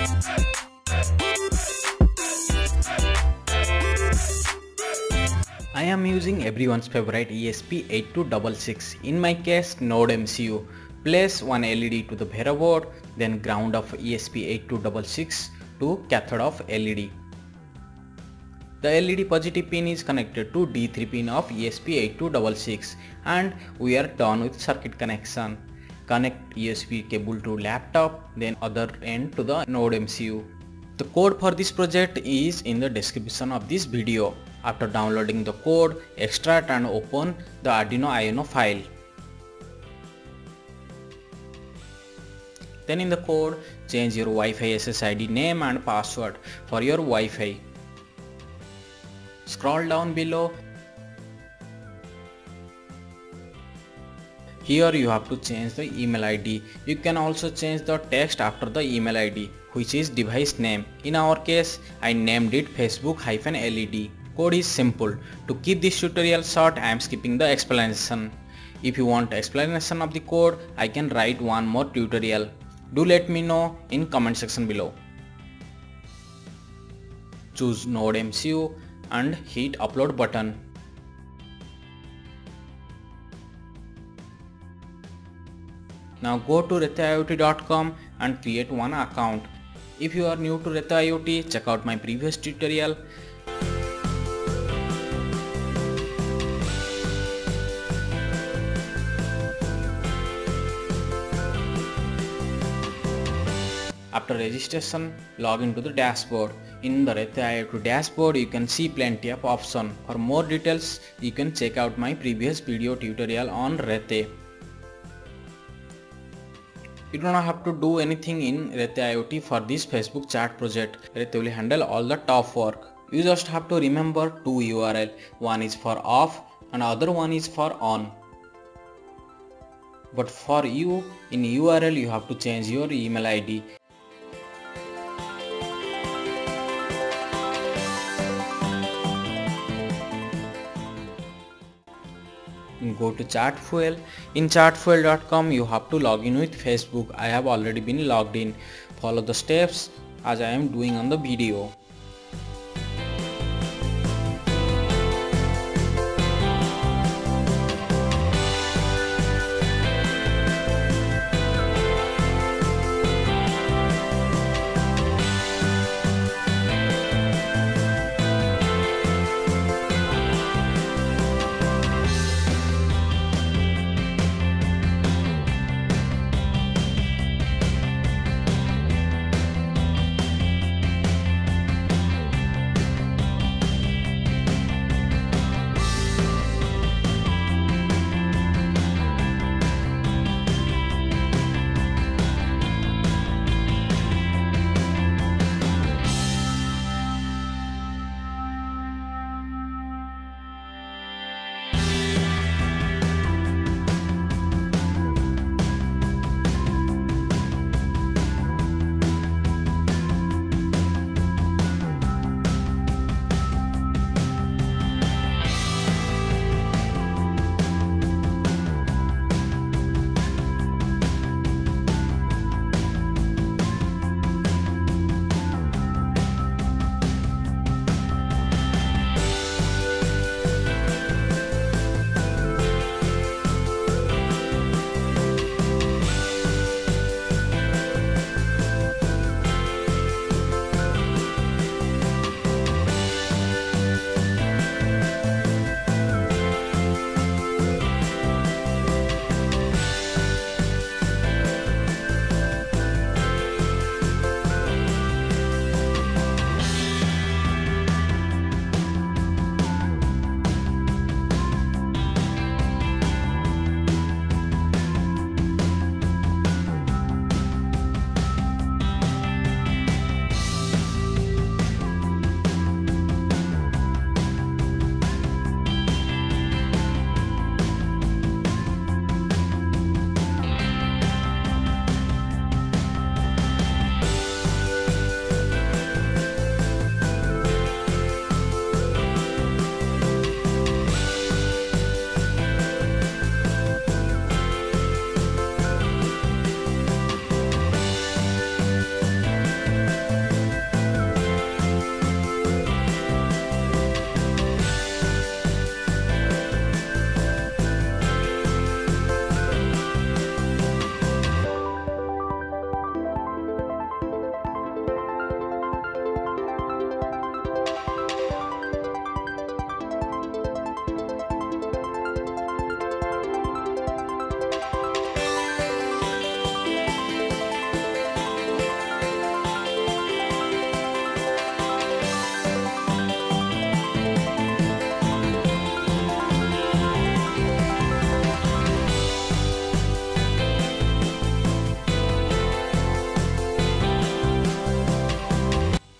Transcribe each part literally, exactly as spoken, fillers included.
I am using everyone's favorite E S P eight two six six, in my case Node M C U. Place one L E D to the Vera board, then ground of E S P eight two six six to cathode of L E D. The L E D positive pin is connected to D three pin of E S P eight two six six and we are done with circuit connection. Connect U S B cable to laptop, then other end to the Node M C U. The code for this project is in the description of this video. After downloading the code, extract and open the Arduino I N O file. Then in the code, change your Wi-Fi S S I D name and password for your Wi-Fi. Scroll down below. Here you have to change the email I D. You can also change the text after the email I D, which is device name. In our case, I named it Facebook-L E D. Code is simple. To keep this tutorial short, I am skipping the explanation. If you want explanation of the code, I can write one more tutorial. Do let me know in comment section below. Choose Node M C U and hit upload button. Now go to rete I O T dot com and create one account. If you are new to Rete I O T, check out my previous tutorial. After registration, log into the dashboard. In the Rete I O T dashboard, you can see plenty of options. For more details, you can check out my previous video tutorial on Rete. You do not have to do anything in Rete I O T for this Facebook chat project. Rete will handle all the top work. You just have to remember two U R L. One is for off and other one is for on. But for you, in U R L you have to change your email I D. Go to Chartfuel. In chartfuel dot com you have to log in with Facebook. I have already been logged in. Follow the steps as I am doing on the video.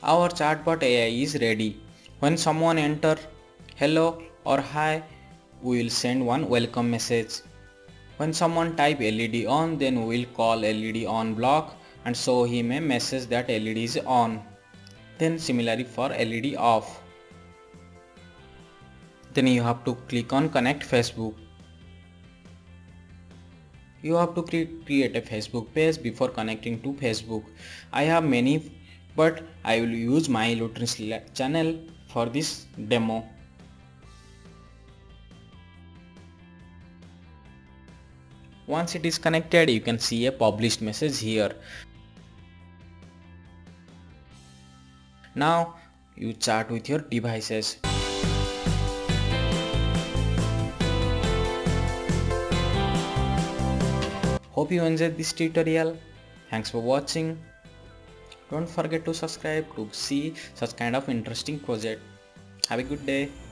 Our chatbot A I is ready. When someone enter hello or hi, we will send one welcome message. When someone type L E D on, then we will call L E D on block and show him a message that L E D is on. Then similarly for L E D off. Then you have to click on connect Facebook. You have to cre create a Facebook page before connecting to Facebook. I have many, but I will use my electronics channel for this demo. Once it is connected, you can see a published message here. Now you chat with your devices. Hope you enjoyed this tutorial. Thanks for watching. Don't forget to subscribe to see such kind of interesting project. Have a good day.